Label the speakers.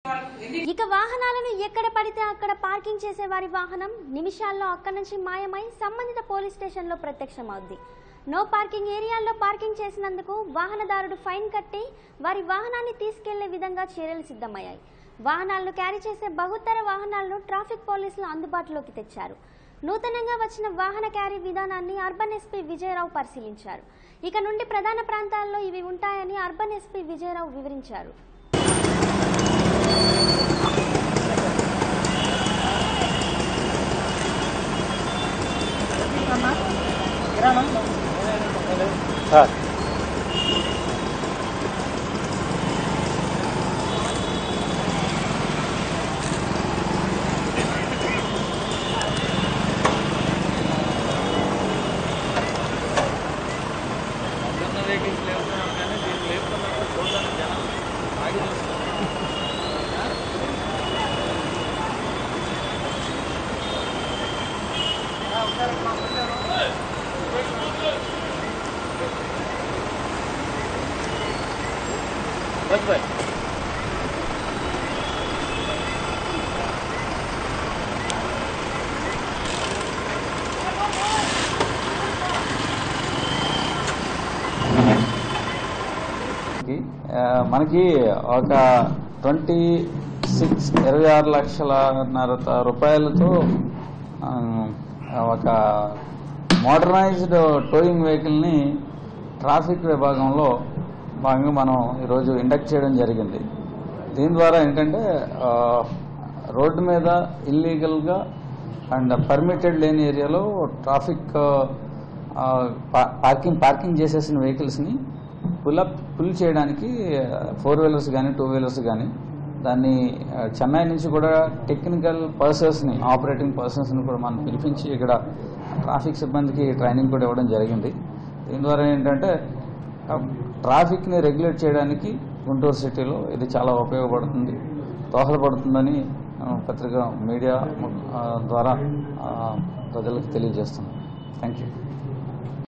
Speaker 1: ఇక వాహనాలను ఎక్కడ పడితే అక్కడ పార్కింగ్ చేసే వారి వాహనం నిమిషాల్లో అక్కడి నుంచి మాయమై సంబంధిత పోలీస్ స్టేషన్లో ప్రత్యక్షమవుద్ది. నో పార్కింగ్ ఏరియాల్లో పార్కింగ్ చేసినందుకు వాహనదారుడు ఫైన్ కట్టి వారి వాహనాన్ని తీసుకెళ్లే విధంగా చర్యలు సిద్ధమయ్యాయి. వాహనాలను క్యారీ చేసే బహుతర వాహనాలను ట్రాఫిక్ పోలీసులు అందుబాటులోకి తెచ్చారు. నూతనంగా వచ్చిన వాహన క్యారీ విధానాన్ని అర్బన్ ఎస్పీ విజయరావు పరిశీలించారు. ఇక నుండి ప్రధాన ప్రాంతాల్లో ఇవి ఉంటాయని అర్బన్ ఎస్పీ విజయరావు వివరించారు.
Speaker 2: మనకి ఒక 26 లక్షల రూపాయలతో ఒక మోడర్నైజ్డ్ టోయింగ్ వెహికల్ని ట్రాఫిక్ విభాగంలో భాగంగా మనం ఈరోజు ఇండక్ట్ చేయడం జరిగింది. దీని ద్వారా ఏంటంటే రోడ్డు మీద ఇల్లీగల్గా అండ్ పర్మిటెడ్ లేని ఏరియాలో ట్రాఫిక్ పార్కింగ్ చేసేసిన వెహికల్స్ని పుల్ చేయడానికి 4 వీలర్స్ కానీ 2 వీలర్స్ కానీ దాన్ని చెన్నై నుంచి కూడా టెక్నికల్ పర్సన్స్ని ఆపరేటింగ్ పర్సన్స్ని కూడా మనం పిలిపించి ఇక్కడ ట్రాఫిక్ సిబ్బందికి ట్రైనింగ్ కూడా ఇవ్వడం జరిగింది. దీని ద్వారా ఏంటంటే ట్రాఫిక్ని రెగ్యులేట్ చేయడానికి గుంటూరు సిటీలో ఇది చాలా ఉపయోగపడుతుంది, దోహదపడుతుందని పత్రికా మీడియా ద్వారా ప్రజలకు తెలియజేస్తున్నాం. Thank you.